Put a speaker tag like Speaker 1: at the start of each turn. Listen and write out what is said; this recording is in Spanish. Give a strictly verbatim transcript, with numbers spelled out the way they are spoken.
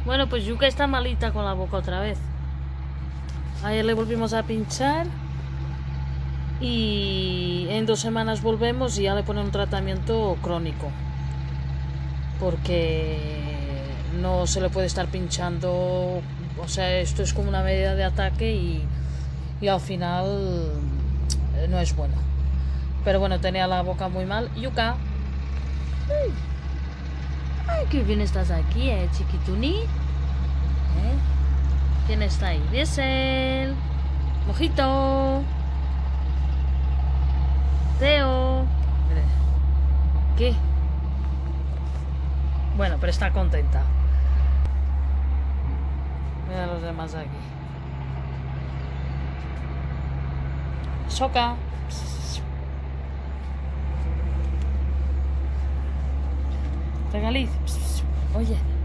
Speaker 1: Bueno, pues Yuka está malita con la boca otra vez. Ayer le volvimos a pinchar y en dos semanas volvemos y ya le ponen un tratamiento crónico, porque no se le puede estar pinchando. O sea, esto es como una medida de ataque y, y al final no es bueno. Pero bueno, tenía la boca muy mal. Yuka, ay, ay, qué bien estás aquí, eh, chiquituni. ¿Eh? ¿Quién está ahí? Diesel, Mojito, Teo. ¿Qué? Bueno, pero está contenta. Mira a los demás aquí. Soca. Regaliz. Oye.